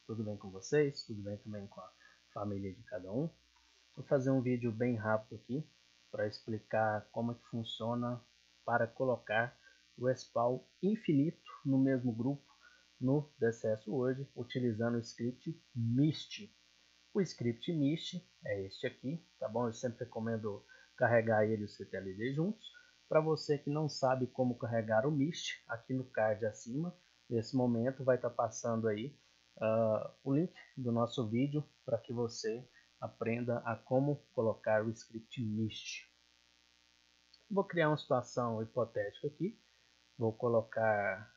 Tudo bem com vocês? Tudo bem também com a família de cada um? Vou fazer um vídeo bem rápido aqui para explicar como é que funciona para colocar o spawn infinito no mesmo grupo no DCS Word utilizando o script Mist. O script Mist é este aqui, tá bom? Eu sempre recomendo carregar ele e o CTLD juntos. Para você que não sabe como carregar o Mist, aqui no card acima, nesse momento vai estar passando aí o link do nosso vídeo para que você aprenda a como colocar o script Mist. Vou criar uma situação hipotética aqui. Vou colocar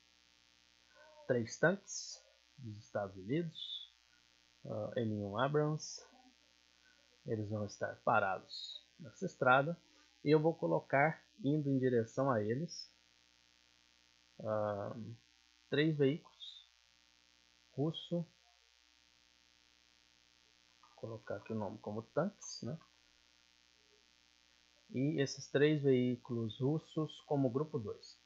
3 tanques dos Estados Unidos, M1 Abrams. Eles vão estar parados nessa estrada e eu vou colocar, indo em direção a eles, 3 veículos russo. Vou colocar aqui o nome como tanques, né? E esses 3 veículos russos como grupo 2.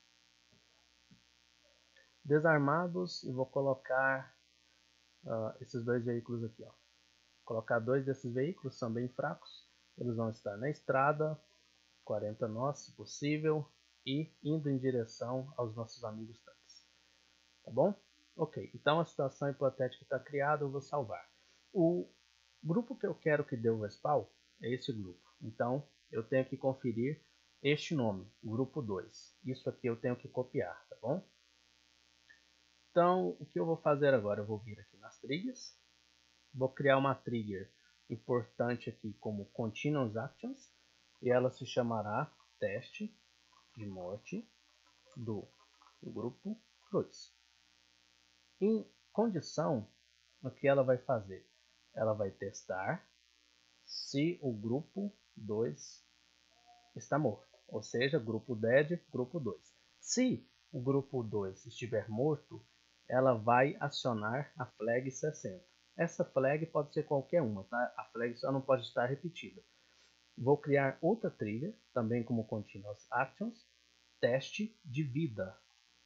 Desarmados, e vou colocar esses 2 veículos aqui, ó. Colocar 2 desses veículos, são bem fracos. Eles vão estar na estrada, 40 nós, se possível, e indo em direção aos nossos amigos tanques. Tá bom? Ok, então a situação hipotética está criada, eu vou salvar. O grupo que eu quero que dê o respawn é esse grupo. Então, eu tenho que conferir este nome, grupo 2. Isso aqui eu tenho que copiar, tá bom? Então, o que eu vou fazer agora? Eu vou vir aqui nas triggers. Vou criar uma trigger importante aqui como Continuous Actions. E ela se chamará teste de morte do grupo 2. Em condição, o que ela vai fazer? Ela vai testar se o grupo 2 está morto. Ou seja, grupo dead, grupo 2. Se o grupo 2 estiver morto, ela vai acionar a flag 60. Essa flag pode ser qualquer uma, tá? A flag só não pode estar repetida. Vou criar outra trigger, também como Continuous Actions, teste de vida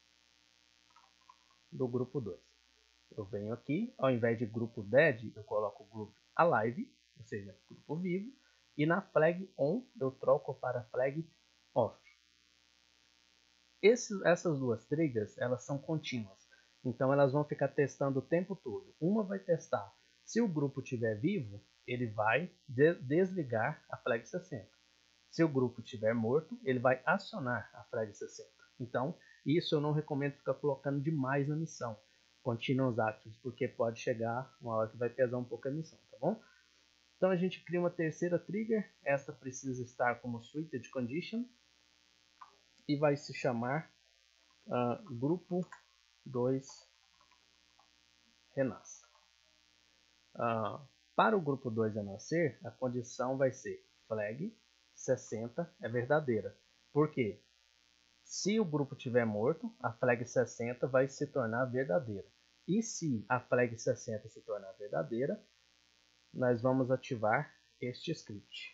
do grupo 2. Eu venho aqui, ao invés de grupo dead, eu coloco group alive, ou seja, grupo vivo, e na flag on eu troco para flag off. Essas duas triggers, elas são contínuas, então elas vão ficar testando o tempo todo. Uma vai testar se o grupo estiver vivo, ele vai desligar a flag 60. Se o grupo estiver morto, ele vai acionar a flag 60. Então, isso eu não recomendo ficar colocando demais na missão Continuous Actions, porque pode chegar uma hora que vai pesar um pouco a missão, tá bom? Então a gente cria uma terceira trigger, esta precisa estar como Suited Condition e vai se chamar grupo 2 renasce. Para o grupo 2 renascer, a condição vai ser flag 60 é verdadeira. Por quê? Se o grupo estiver morto, a flag 60 vai se tornar verdadeira. E se a flag 60 se tornar verdadeira, nós vamos ativar este script.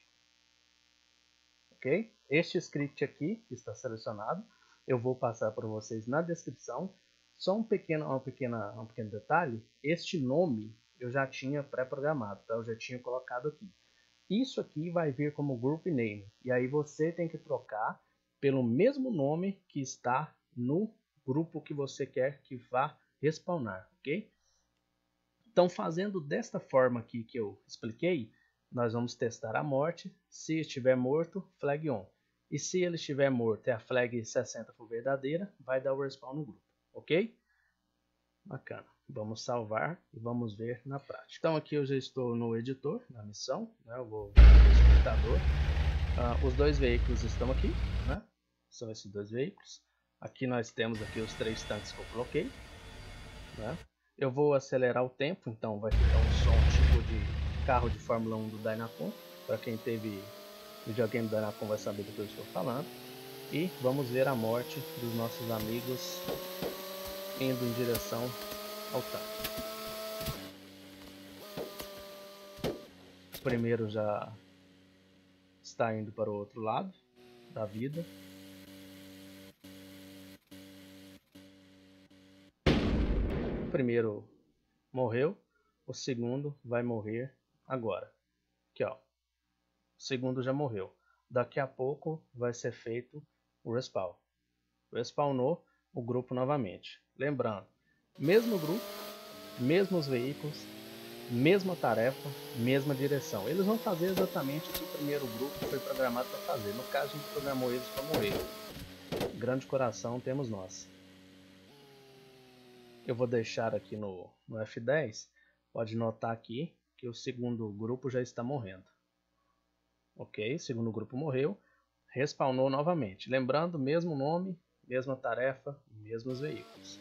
Ok? Este script aqui, que está selecionado, eu vou passar para vocês na descrição. Só um pequeno detalhe, este nome eu já tinha pré-programado, tá? Eu já tinha colocado aqui. Isso aqui vai vir como group name, e aí você tem que trocar pelo mesmo nome que está no grupo que você quer que vá respawnar, ok? Então, fazendo desta forma aqui que eu expliquei, nós vamos testar a morte. Se estiver morto, flag on. E se ele estiver morto e a flag 60 for verdadeira, vai dar o respawn no grupo, ok? Bacana. Vamos salvar e vamos ver na prática. Então aqui eu já estou no editor, na missão, né? Eu vou ver no espectador. Os 2 veículos estão aqui, né? São esses 2 veículos. Aqui nós temos aqui os 3 tanques que eu coloquei, né? Eu vou acelerar o tempo, então vai ficar um som tipo de carro de Fórmula 1 do Dynacon. Para quem teve videogame do Dynacon vai saber do que eu estou falando. E vamos ver a morte dos nossos amigos indo em direção ao tanque. O primeiro já está indo para o outro lado da vida. O primeiro morreu, o segundo vai morrer agora. Aqui, ó. O segundo já morreu. Daqui a pouco vai ser feito o respawn. Respawnou o grupo novamente. Lembrando, mesmo grupo, mesmos veículos, mesma tarefa, mesma direção. Eles vão fazer exatamente o que o primeiro grupo foi programado para fazer. No caso, a gente programou eles para morrer. Grande coração temos nós. Eu vou deixar aqui no F10. Pode notar aqui que o segundo grupo já está morrendo. Ok, segundo grupo morreu. Respawnou novamente. Lembrando, mesmo nome, mesma tarefa, mesmos veículos.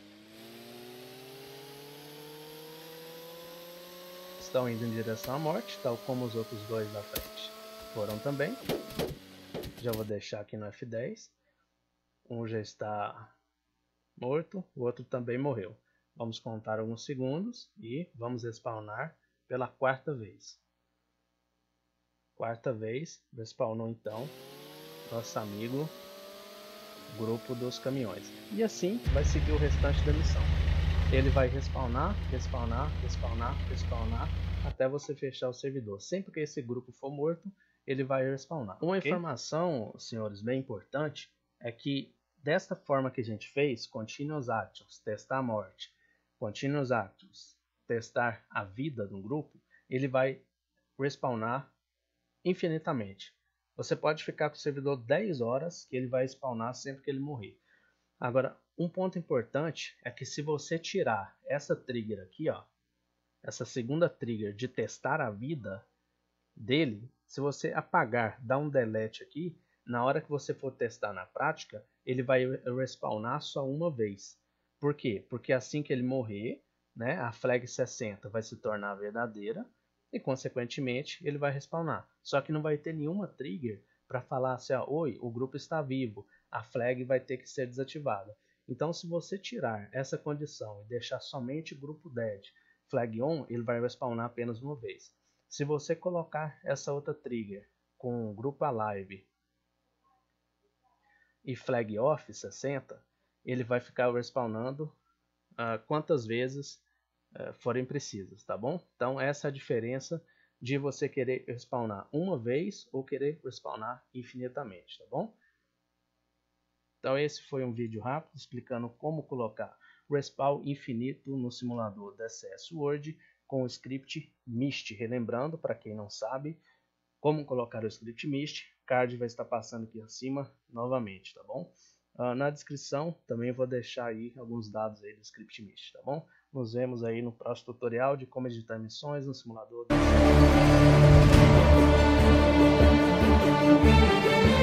Estão indo em direção à morte, tal como os outros dois da frente foram também. Já vou deixar aqui no F10. Um já está morto, o outro também morreu. Vamos contar alguns segundos e vamos respawnar pela quarta vez. Quarta vez, respawnou então nosso amigo grupo dos caminhões. E assim vai seguir o restante da missão. Ele vai respawnar, respawnar, respawnar, respawnar, até você fechar o servidor. Sempre que esse grupo for morto, ele vai respawnar. Uma informação, senhores, bem importante, é que desta forma que a gente fez, Continuous Actions, testar a morte, Continuous Actions, testar a vida do grupo, ele vai respawnar infinitamente. Você pode ficar com o servidor 10 horas que ele vai spawnar sempre que ele morrer. Agora, um ponto importante é que se você tirar essa trigger aqui, ó, essa segunda trigger de testar a vida dele, se você apagar, dar um delete aqui, na hora que você for testar na prática, ele vai respawnar só uma vez. Por quê? Porque assim que ele morrer, né, a flag 60 vai se tornar verdadeira e, consequentemente, ele vai respawnar. Só que não vai ter nenhuma trigger para falar assim, ó, oi, o grupo está vivo, a flag vai ter que ser desativada. Então, se você tirar essa condição e deixar somente grupo dead, flag on, ele vai respawnar apenas uma vez. Se você colocar essa outra trigger com grupo alive e flag off 60, ele vai ficar respawnando quantas vezes forem precisas, tá bom? Então essa é a diferença de você querer respawnar uma vez ou querer respawnar infinitamente, tá bom? Então esse foi um vídeo rápido explicando como colocar respawn infinito no simulador DCS World com o script Mist. Relembrando, para quem não sabe, como colocar o script Mist, card vai estar passando aqui acima novamente, tá bom? Na descrição também vou deixar aí alguns dados aí do script Mist, tá bom? Nos vemos aí no próximo tutorial de como editar missões no simulador DCS.